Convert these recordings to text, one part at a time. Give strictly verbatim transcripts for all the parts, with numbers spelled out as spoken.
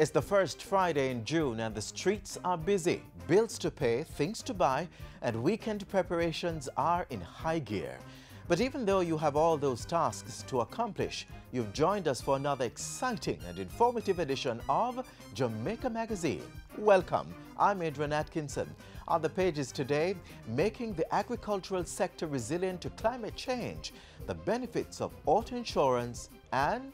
It's the first Friday in June and the streets are busy. Bills to pay, things to buy, and weekend preparations are in high gear. But even though you have all those tasks to accomplish, you've joined us for another exciting and informative edition of Jamaica Magazine. Welcome, I'm Adrian Atkinson. On the pages today, making the agricultural sector resilient to climate change, the benefits of auto insurance, and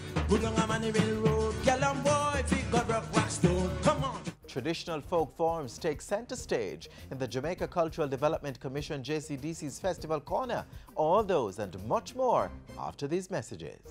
traditional folk forms take center stage in the Jamaica Cultural Development Commission J C D C's Festival Corner. All those and much more after these messages.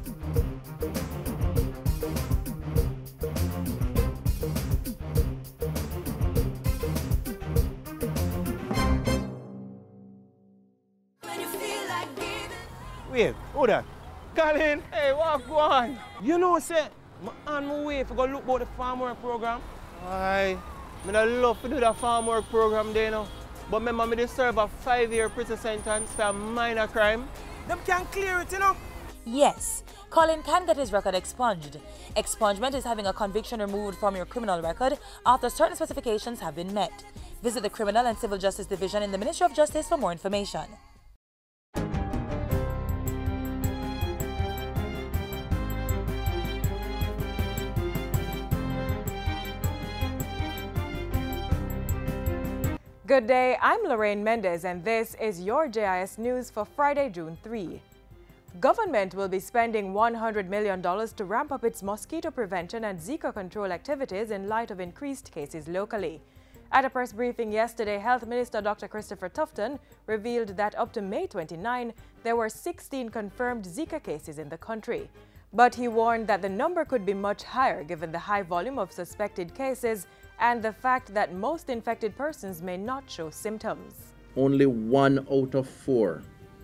Wait, hold on. Colin, hey, what go on? You know, say, I'm on my way to go look about the farm work program. Aye, I love to do the farm work program there, you know. But remember, I serve a five-year prison sentence for a minor crime. Them can't clear it, you know. Yes, Colin can get his record expunged. Expungement is having a conviction removed from your criminal record after certain specifications have been met. Visit the Criminal and Civil Justice Division in the Ministry of Justice for more information. Good day, I'm Lorraine Mendez and this is your J I S News for Friday, June third. Government will be spending one hundred million dollars to ramp up its mosquito prevention and Zika control activities in light of increased cases locally. At a press briefing yesterday, Health Minister Doctor Christopher Tufton revealed that up to May twenty-ninth, there were sixteen confirmed Zika cases in the country. But he warned that the number could be much higher given the high volume of suspected cases and the fact that most infected persons may not show symptoms. Only one out of four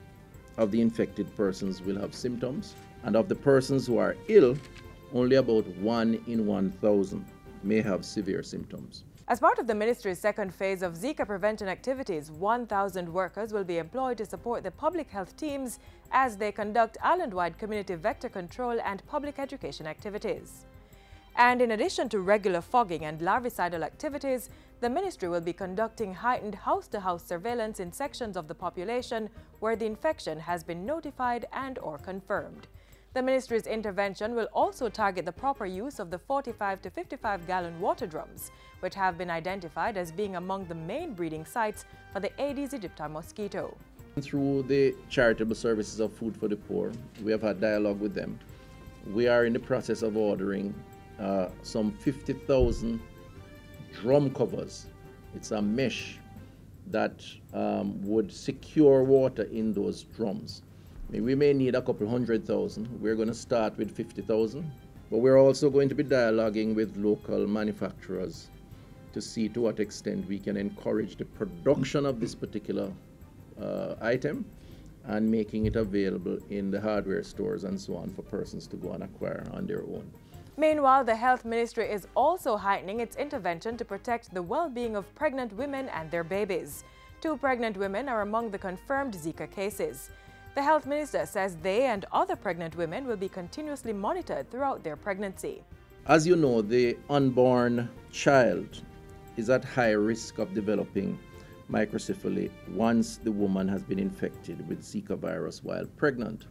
of the infected persons will have symptoms, and of the persons who are ill, only about one in one thousand may have severe symptoms. As part of the ministry's second phase of Zika prevention activities, one thousand workers will be employed to support the public health teams as they conduct island-wide community vector control and public education activities. And in addition to regular fogging and larvicidal activities, the ministry will be conducting heightened house-to-house surveillance in sections of the population where the infection has been notified and or confirmed. The ministry's intervention will also target the proper use of the forty-five to fifty-five gallon water drums, which have been identified as being among the main breeding sites for the Aedes aegypti mosquito. Through the charitable services of Food for the Poor, we have had dialogue with them. We are in the process of ordering Uh, some fifty thousand drum covers. It's a mesh that um, would secure water in those drums. I mean, we may need a couple hundred thousand. We're going to start with fifty thousand, but we're also going to be dialoguing with local manufacturers to see to what extent we can encourage the production of this particular uh, item and making it available in the hardware stores and so on for persons to go and acquire on their own. Meanwhile, the Health Ministry is also heightening its intervention to protect the well-being of pregnant women and their babies. Two pregnant women are among the confirmed Zika cases. The Health Minister says they and other pregnant women will be continuously monitored throughout their pregnancy. As you know, the unborn child is at high risk of developing microcephaly once the woman has been infected with Zika virus while pregnant.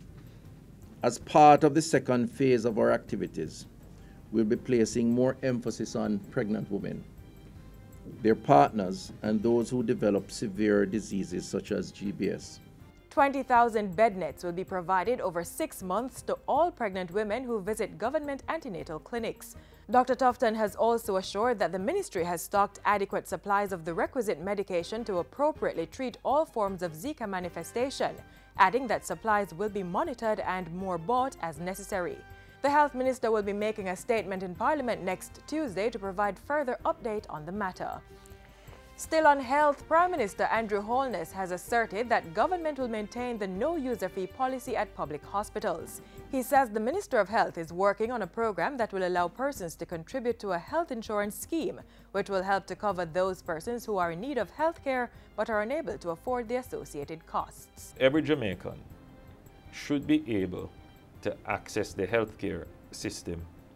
As part of the second phase of our activities, we'll be placing more emphasis on pregnant women, their partners, and those who develop severe diseases such as G B S. twenty thousand bed nets will be provided over six months to all pregnant women who visit government antenatal clinics. Doctor Tufton has also assured that the ministry has stocked adequate supplies of the requisite medication to appropriately treat all forms of Zika manifestation, adding that supplies will be monitored and more bought as necessary. The Health Minister will be making a statement in Parliament next Tuesday to provide further update on the matter. Still on health, Prime Minister Andrew Holness has asserted that government will maintain the no user fee policy at public hospitals. He says the Minister of Health is working on a program that will allow persons to contribute to a health insurance scheme, which will help to cover those persons who are in need of health care but are unable to afford the associated costs. Every Jamaican should be able to access the healthcare system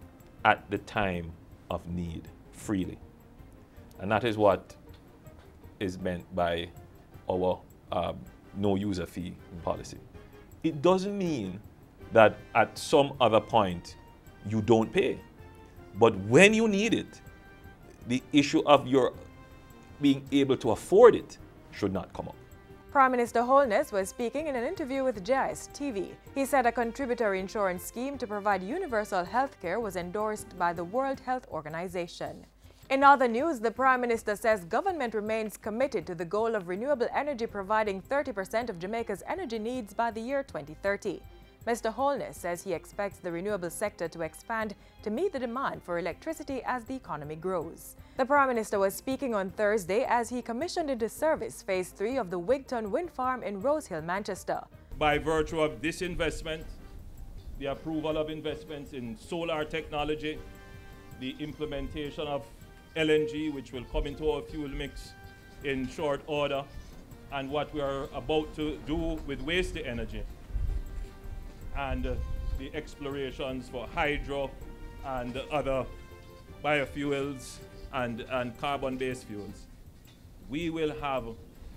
at the time of need freely. And that is what is meant by our um, no user fee policy. It doesn't mean that at some other point you don't pay. But when you need it, the issue of your being able to afford it should not come up. Prime Minister Holness was speaking in an interview with J I S T V. He said a contributory insurance scheme to provide universal health care was endorsed by the World Health Organization. In other news, the Prime Minister says government remains committed to the goal of renewable energy providing thirty percent of Jamaica's energy needs by the year twenty thirty. Mister Holness says he expects the renewable sector to expand to meet the demand for electricity as the economy grows. The Prime Minister was speaking on Thursday as he commissioned into service Phase three of the Wigton Wind Farm in Rose Hill, Manchester. By virtue of this investment, the approval of investments in solar technology, the implementation of L N G, which will come into our fuel mix in short order, and what we are about to do with waste energy, and uh, the explorations for hydro and other biofuels and, and carbon-based fuels. We will have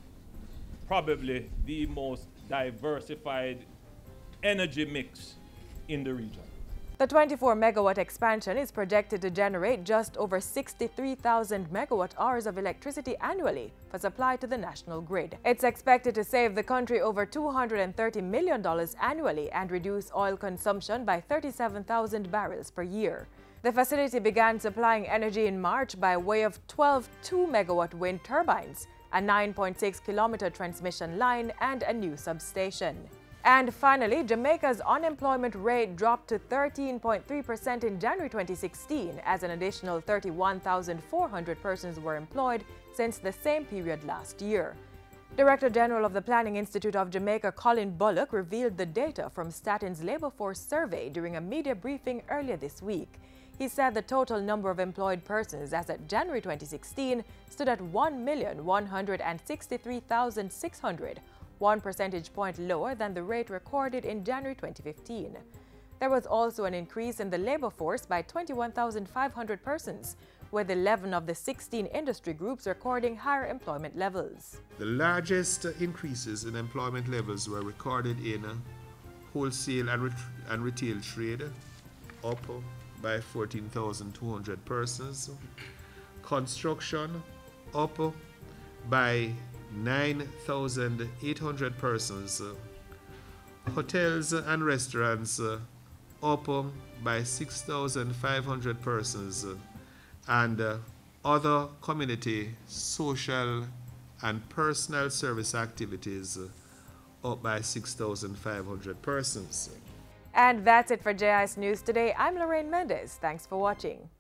probably the most diversified energy mix in the region. The twenty-four megawatt expansion is projected to generate just over sixty-three thousand megawatt hours of electricity annually for supply to the national grid. It's expected to save the country over two hundred thirty million dollars annually and reduce oil consumption by thirty-seven thousand barrels per year. The facility began supplying energy in March by way of twelve two megawatt wind turbines, a nine point six kilometer transmission line, and a new substation. And finally, Jamaica's unemployment rate dropped to thirteen point three percent in January twenty sixteen, as an additional thirty-one thousand four hundred persons were employed since the same period last year. Director General of the Planning Institute of Jamaica, Colin Bullock, revealed the data from Statin's labor force survey during a media briefing earlier this week. He said the total number of employed persons as at January twenty sixteen stood at one million one hundred sixty-three thousand six hundred, one percentage point lower than the rate recorded in January twenty fifteen. There was also an increase in the labor force by twenty-one thousand five hundred persons, with eleven of the sixteen industry groups recording higher employment levels. The largest increases in employment levels were recorded in wholesale and, ret and retail trade, up by fourteen thousand two hundred persons, construction up by nine thousand eight hundred persons, hotels and restaurants up by six thousand five hundred persons, and other community, social and personal service activities up by six thousand five hundred persons. And that's it for J I S News Today. I'm Lorraine Mendez. Thanks for watching.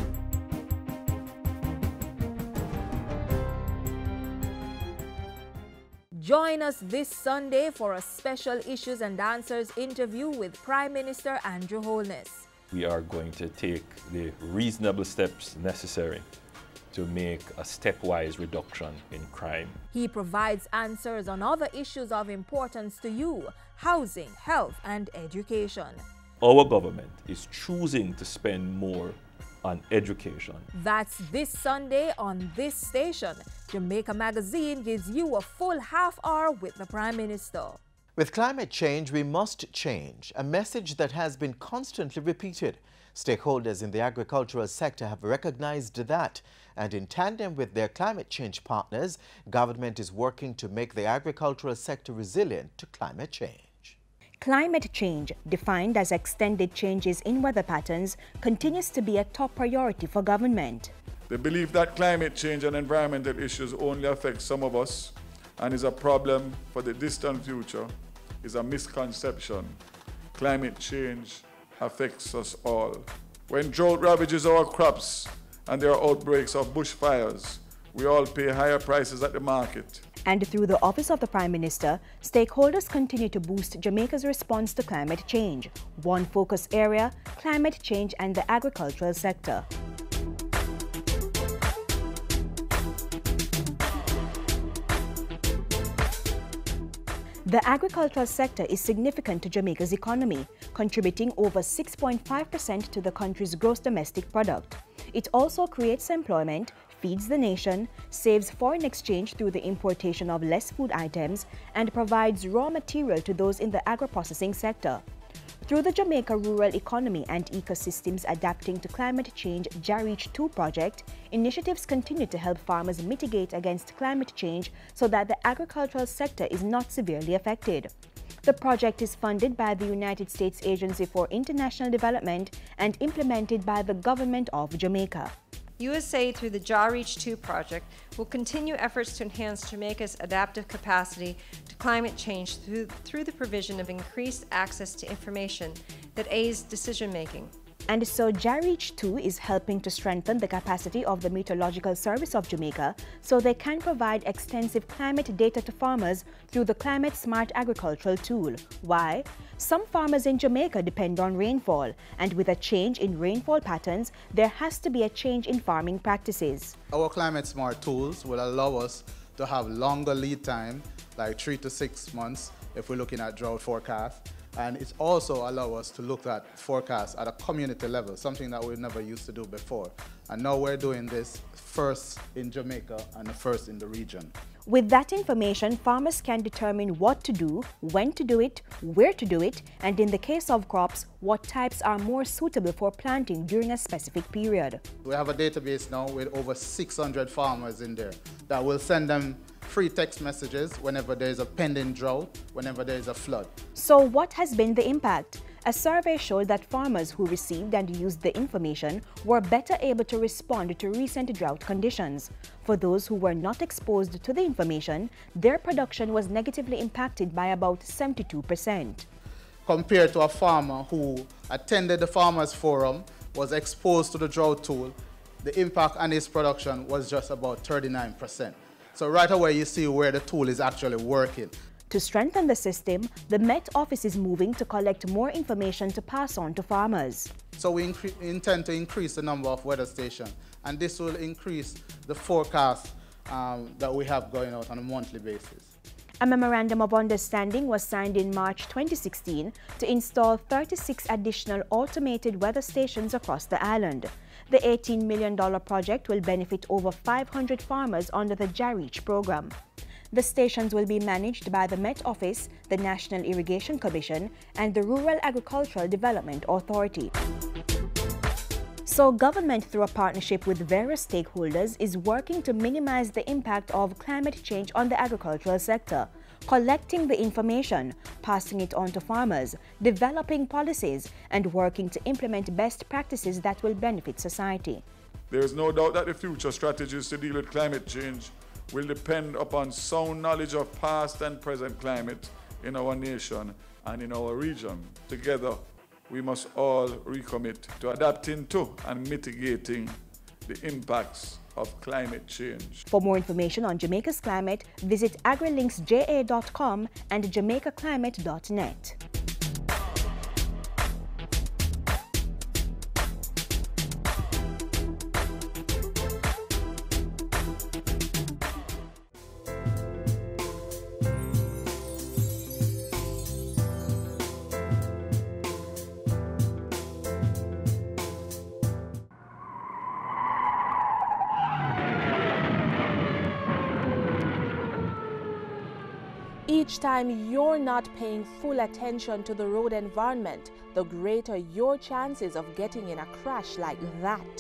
Join us this Sunday for a special Issues and Answers interview with Prime Minister Andrew Holness. We are going to take the reasonable steps necessary to make a stepwise reduction in crime. He provides answers on other issues of importance to you: housing, health, and education. Our government is choosing to spend more on education. That's this Sunday on this station. Jamaica Magazine gives you a full half hour with the Prime Minister. With climate change, we must change, a message that has been constantly repeated. Stakeholders in the agricultural sector have recognized that, and in tandem with their climate change partners, government is working to make the agricultural sector resilient to climate change. Climate change, defined as extended changes in weather patterns, continues to be a top priority for government. The belief that climate change and environmental issues only affect some of us and is a problem for the distant future is a misconception. Climate change affects us all. When drought ravages our crops and there are outbreaks of bushfires, we all pay higher prices at the market. And through the Office of the Prime Minister, stakeholders continue to boost Jamaica's response to climate change. One focus area: climate change and the agricultural sector. The agricultural sector is significant to Jamaica's economy, contributing over six point five percent to the country's gross domestic product. It also creates employment, feeds the nation, saves foreign exchange through the importation of less food items, and provides raw material to those in the agro-processing sector. Through the Jamaica Rural Economy and Ecosystems Adapting to Climate Change J A REACH two project, initiatives continue to help farmers mitigate against climate change so that the agricultural sector is not severely affected. The project is funded by the United States Agency for International Development and implemented by the Government of Jamaica. U S A, through the J A REACH two project, will continue efforts to enhance Jamaica's adaptive capacity to climate change through, through the provision of increased access to information that aids decision-making. And so J A REACH two is helping to strengthen the capacity of the Meteorological Service of Jamaica so they can provide extensive climate data to farmers through the Climate Smart Agricultural tool. Why? Some farmers in Jamaica depend on rainfall, and with a change in rainfall patterns, there has to be a change in farming practices. Our Climate Smart tools will allow us to have longer lead time, like three to six months if we're looking at drought forecast. And it also allows us to look at forecasts at a community level, something that we never used to do before. And now we're doing this first in Jamaica and first in the region. With that information, farmers can determine what to do, when to do it, where to do it, and in the case of crops, what types are more suitable for planting during a specific period. We have a database now with over six hundred farmers in there that will send them free text messages whenever there is a pending drought, whenever there is a flood. So what has been the impact? A survey showed that farmers who received and used the information were better able to respond to recent drought conditions. For those who were not exposed to the information, their production was negatively impacted by about seventy-two percent. Compared to a farmer who attended the Farmers Forum, was exposed to the drought tool, the impact on his production was just about thirty-nine percent. So right away you see where the tool is actually working. To strengthen the system, the Met Office is moving to collect more information to pass on to farmers. So we intend to increase the number of weather stations, and this will increase the forecast um, that we have going out on a monthly basis. A memorandum of understanding was signed in March twenty sixteen to install thirty-six additional automated weather stations across the island. The eighteen million dollar project will benefit over five hundred farmers under the J A REACH program. The stations will be managed by the Met Office, the National Irrigation Commission, and the Rural Agricultural Development Authority. So government, through a partnership with various stakeholders, is working to minimize the impact of climate change on the agricultural sector, collecting the information, passing it on to farmers, developing policies, and working to implement best practices that will benefit society. There is no doubt that the future strategies to deal with climate change will depend upon sound knowledge of past and present climate in our nation and in our region. Together, we must all recommit to adapting to and mitigating the impacts of climate change. For more information on Jamaica's climate, visit agrilinks j a dot com and jamaica climate dot net. Each time you're not paying full attention to the road environment, the greater your chances of getting in a crash like that.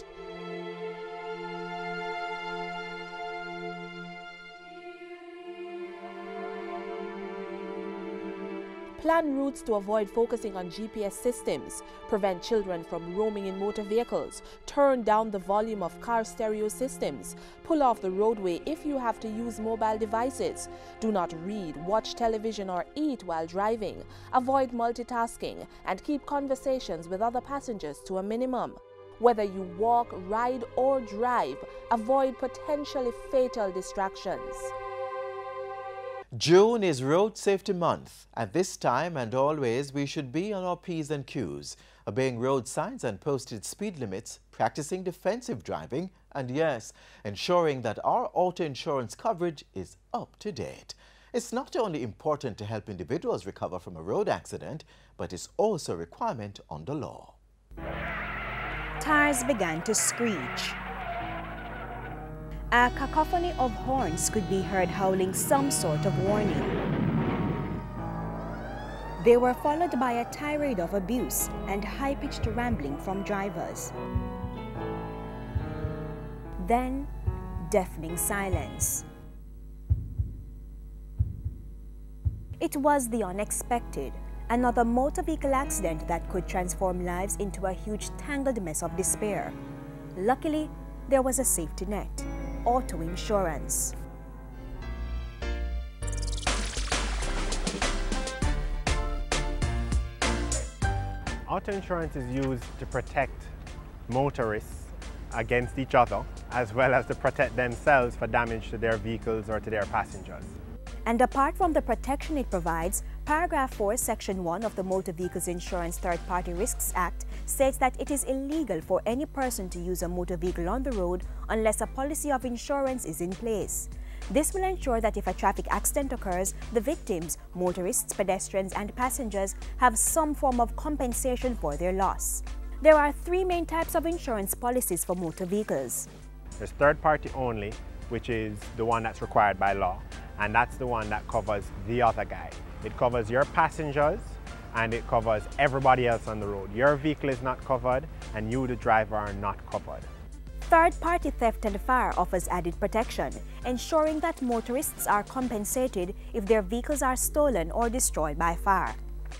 Plan routes to avoid focusing on G P S systems, prevent children from roaming in motor vehicles, turn down the volume of car stereo systems, pull off the roadway if you have to use mobile devices, do not read, watch television or eat while driving, avoid multitasking, and keep conversations with other passengers to a minimum. Whether you walk, ride or drive, avoid potentially fatal distractions. June is Road Safety Month. At this time and always, we should be on our P's and Q's, obeying road signs and posted speed limits, practicing defensive driving, and yes, ensuring that our auto insurance coverage is up to date. It's not only important to help individuals recover from a road accident, but it's also a requirement under law. Tires began to screech. A cacophony of horns could be heard howling some sort of warning. They were followed by a tirade of abuse and high-pitched rambling from drivers. Then, deafening silence. It was the unexpected, another motor vehicle accident that could transform lives into a huge tangled mess of despair. Luckily, there was a safety net: auto insurance. Auto insurance is used to protect motorists against each other, as well as to protect themselves for damage to their vehicles or to their passengers. And apart from the protection it provides, Paragraph four, Section one of the Motor Vehicles Insurance Third-Party Risks Act states that it is illegal for any person to use a motor vehicle on the road unless a policy of insurance is in place. This will ensure that if a traffic accident occurs, the victims, motorists, pedestrians, and passengers have some form of compensation for their loss. There are three main types of insurance policies for motor vehicles. There's third party only, which is the one that's required by law, and that's the one that covers the other guy. It covers your passengers and it covers everybody else on the road. Your vehicle is not covered and you, the driver, are not covered. Third-party theft and fire offers added protection, ensuring that motorists are compensated if their vehicles are stolen or destroyed by fire.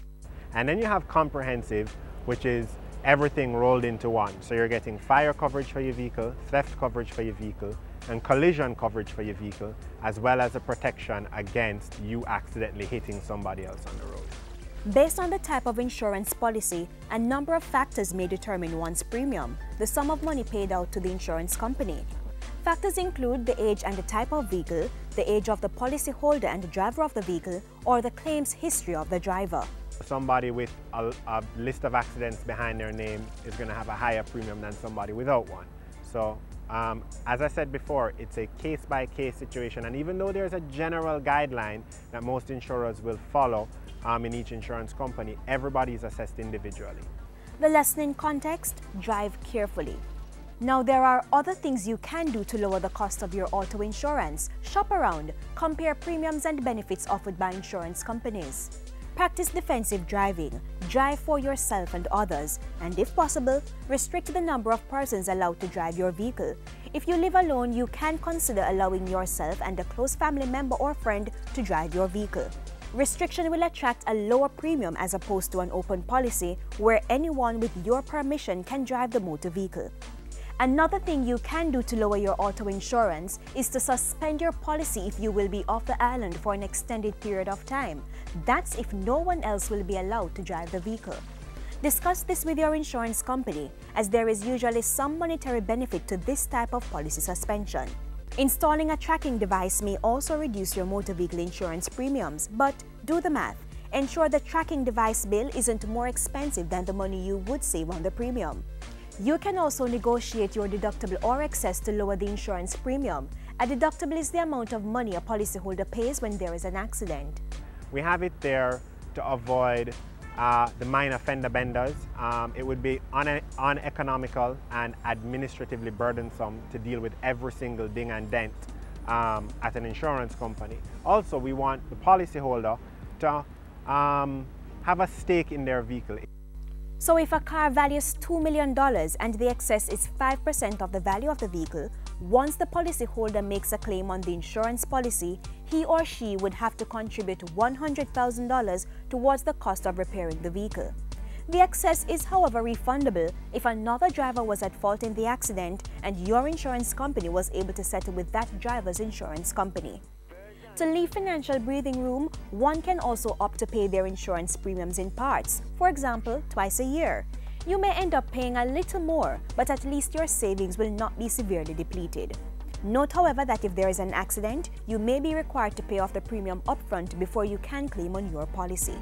And then you have comprehensive, which is everything rolled into one. So you're getting fire coverage for your vehicle, theft coverage for your vehicle, and collision coverage for your vehicle, as well as a protection against you accidentally hitting somebody else on the road. Based on the type of insurance policy, a number of factors may determine one's premium, the sum of money paid out to the insurance company. Factors include the age and the type of vehicle, the age of the policyholder and the driver of the vehicle, or the claims history of the driver. Somebody with a, a list of accidents behind their name is going to have a higher premium than somebody without one. So, um, as I said before, it's a case-by-case situation, and even though there's a general guideline that most insurers will follow um, in each insurance company, everybody is assessed individually. The lesson in context: drive carefully. Now, there are other things you can do to lower the cost of your auto insurance. Shop around, compare premiums and benefits offered by insurance companies. Practice defensive driving, drive for yourself and others, and if possible, restrict the number of persons allowed to drive your vehicle. If you live alone, you can consider allowing yourself and a close family member or friend to drive your vehicle. Restriction will attract a lower premium as opposed to an open policy where anyone with your permission can drive the motor vehicle. Another thing you can do to lower your auto insurance is to suspend your policy if you will be off the island for an extended period of time. That's if no one else will be allowed to drive the vehicle. Discuss this with your insurance company, as there is usually some monetary benefit to this type of policy suspension. Installing a tracking device may also reduce your motor vehicle insurance premiums, but do the math. Ensure the tracking device bill isn't more expensive than the money you would save on the premium. You can also negotiate your deductible or excess to lower the insurance premium. A deductible is the amount of money a policyholder pays when there is an accident. We have it there to avoid uh, the minor fender benders. Um, it would be un uneconomical and administratively burdensome to deal with every single ding and dent um, at an insurance company. Also, we want the policyholder to um, have a stake in their vehicle. So if a car values two million dollars and the excess is five percent of the value of the vehicle, once the policyholder makes a claim on the insurance policy, he or she would have to contribute one hundred thousand dollars towards the cost of repairing the vehicle. The excess is, however, refundable if another driver was at fault in the accident and your insurance company was able to settle with that driver's insurance company. To leave financial breathing room, one can also opt to pay their insurance premiums in parts, for example, twice a year. You may end up paying a little more, but at least your savings will not be severely depleted. Note, however, that if there is an accident, you may be required to pay off the premium upfront before you can claim on your policy.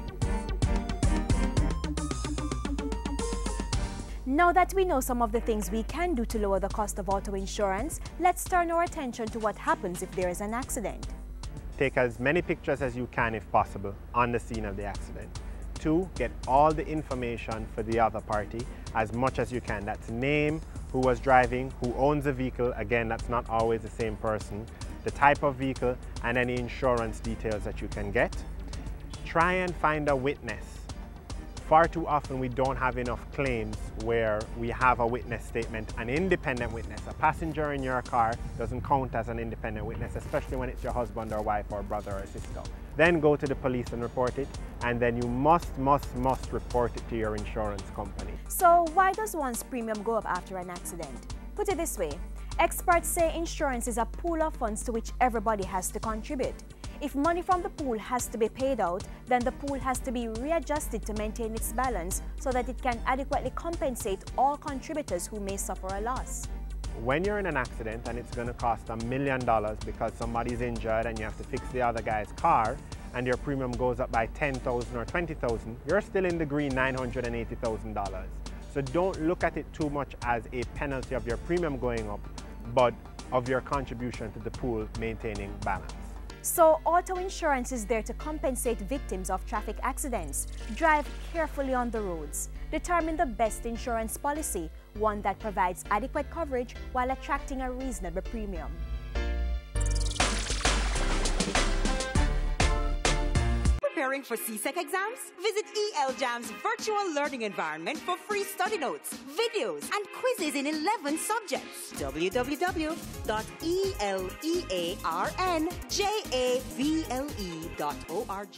Now that we know some of the things we can do to lower the cost of auto insurance, let's turn our attention to what happens if there is an accident. take as many pictures as you can if possible on the scene of the accident. Two, get all the information for the other party as much as you can. That's name, who was driving, who owns the vehicle, again that's not always the same person, the type of vehicle, and any insurance details that you can get. Try and find a witness. Far too often we don't have enough claims where we have a witness statement, an independent witness. A passenger in your car doesn't count as an independent witness, especially when it's your husband or wife or brother or sister. Then go to the police and report it, and then you must, must, must report it to your insurance company. So why does one's premium go up after an accident? Put it this way, experts say insurance is a pool of funds to which everybody has to contribute. If money from the pool has to be paid out, then the pool has to be readjusted to maintain its balance so that it can adequately compensate all contributors who may suffer a loss. When you're in an accident and it's going to cost a million dollars because somebody's injured and you have to fix the other guy's car, and your premium goes up by ten thousand dollars or twenty thousand dollars, you're still in the green nine hundred eighty thousand dollars. So don't look at it too much as a penalty of your premium going up, but of your contribution to the pool maintaining balance. So auto insurance is there to compensate victims of traffic accidents. Drive carefully on the roads. Determine the best insurance policy, one that provides adequate coverage while attracting a reasonable premium. Preparing for C S E C exams? Visit E L Jam's virtual learning environment for free study notes, videos, and quizzes in eleven subjects. w w w dot e l e a r n j a v l e dot org.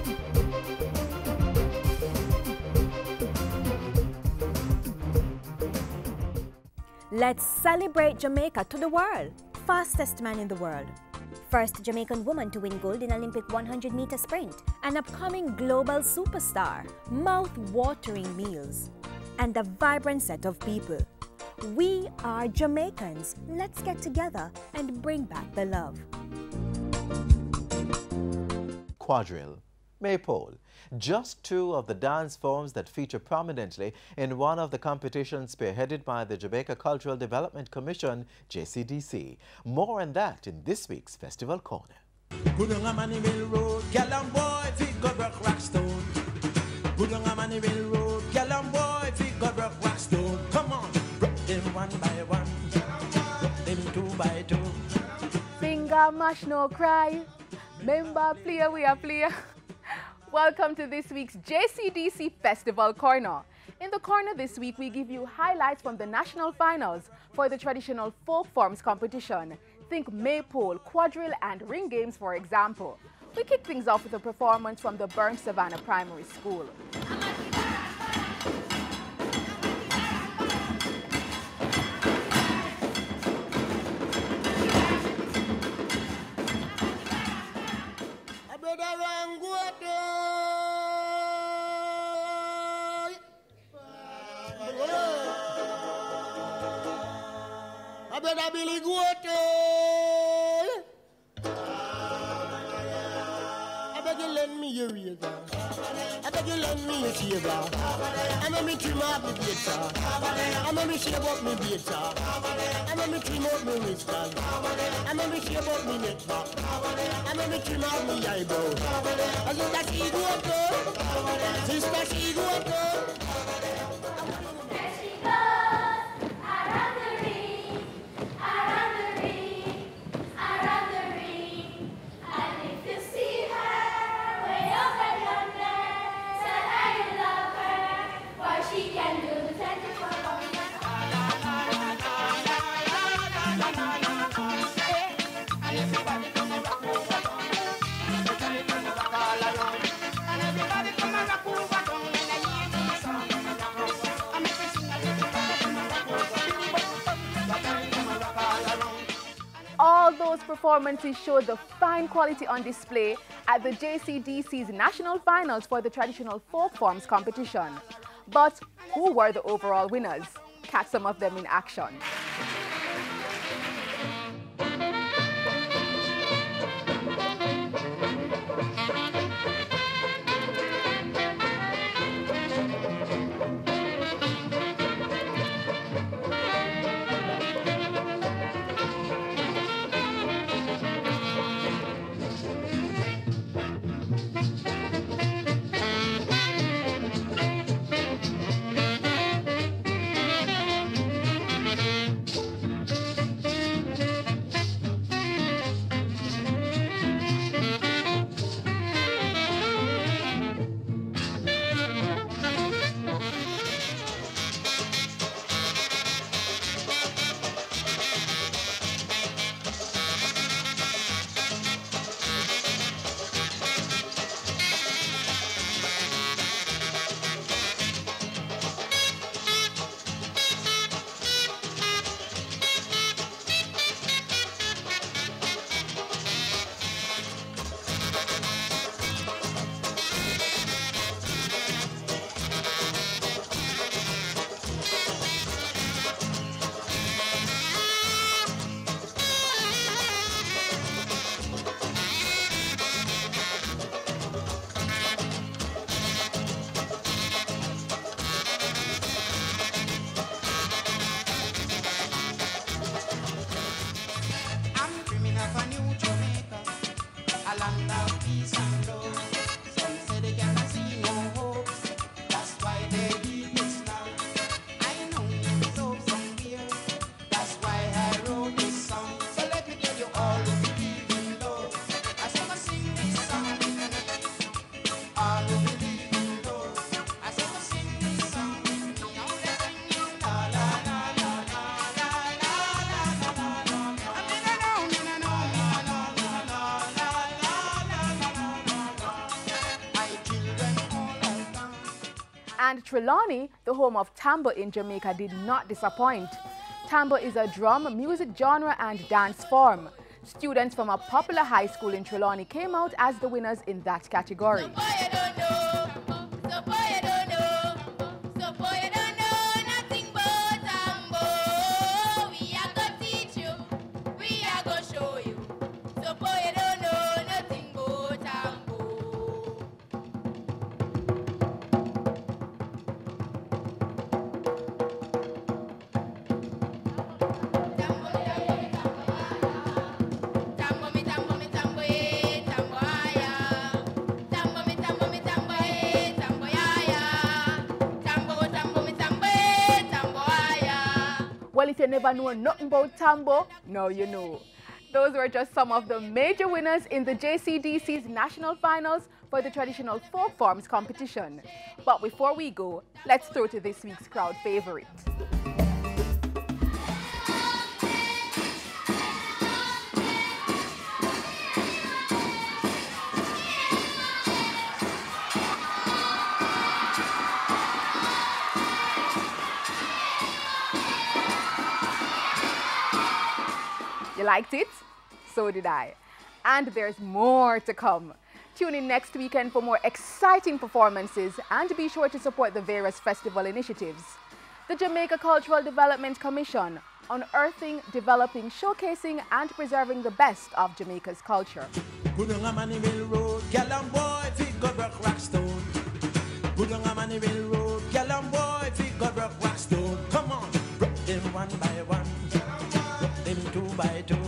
Let's celebrate Jamaica to the world. Fastest man in the world. First Jamaican woman to win gold in Olympic one hundred meter sprint. An upcoming global superstar. Mouth-watering meals. And a vibrant set of people. We are Jamaicans. Let's get together and bring back the love. Quadrille, maypole, just two of the dance forms that feature prominently in one of the competitions spearheaded by the Jamaica Cultural Development Commission, J C D C. More on that in this week's Festival Corner. Good on a money mill road, gal and boy, fit go rock rock stone. Good on a money mill road, gal and boy, fit go rock rock stone. Come on, rock them one by one, rock them two by two. Finger mash no cry, member player we are player. Welcome to this week's J C D C Festival Corner. In the corner this week, we give you highlights from the national finals for the traditional folk forms competition. Think maypole, quadrille, and ring games, for example. We kick things off with a performance from the Burn Savannah Primary School. I better Billy Goat. I beg you lend me your razor. I beg you lend me your shaver. I make me trim up my beard, I make me shave up my beard, I make me trim up my whiskers. I make me shave up my neck back. I make me trim up my eyebrow. As long as she go, sister she go. All those performances show the fine quality on display at the J C D C's national finals for the traditional folk forms competition. But who were the overall winners? Catch some of them in action. And Trelawney, the home of Tambo in Jamaica, did not disappoint. Tambo is a drum, music genre and dance form. Students from a popular high school in Trelawney came out as the winners in that category. Well, if you never know nothing about Tambo, now you know. Those were just some of the major winners in the J C D C's national finals for the traditional folk forms competition. But before we go, let's throw to this week's crowd favorite. You liked it? So did I. And there's more to come. Tune in next weekend for more exciting performances and be sure to support the various festival initiatives. The Jamaica Cultural Development Commission, unearthing, developing, showcasing and preserving the best of Jamaica's culture. Come on, rock them one by one, rock them two by two.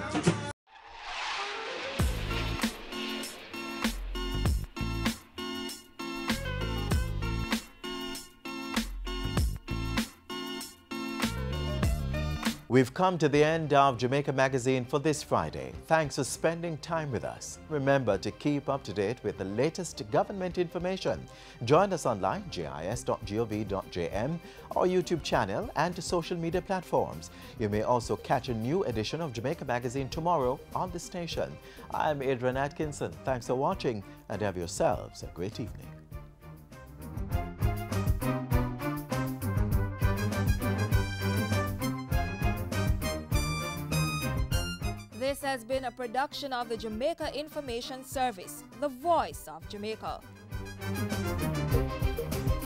We've come to the end of Jamaica Magazine for this Friday. Thanks for spending time with us. Remember to keep up to date with the latest government information. Join us online, J I S dot gov dot J M, our YouTube channel and social media platforms. You may also catch a new edition of Jamaica Magazine tomorrow on the station. I'm Adrian Atkinson. Thanks for watching and have yourselves a great evening. This has been a production of the Jamaica Information Service, the voice of Jamaica.